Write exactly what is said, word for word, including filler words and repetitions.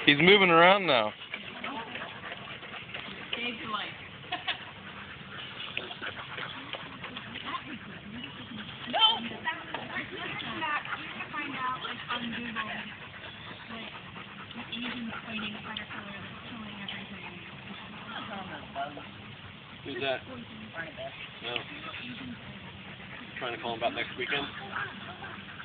He's moving around now. Saved your life. No! You can find out, like, on Google, like, the Asians fighting caterpillar that's killing everything. Who's that? No. Trying to call him about next weekend?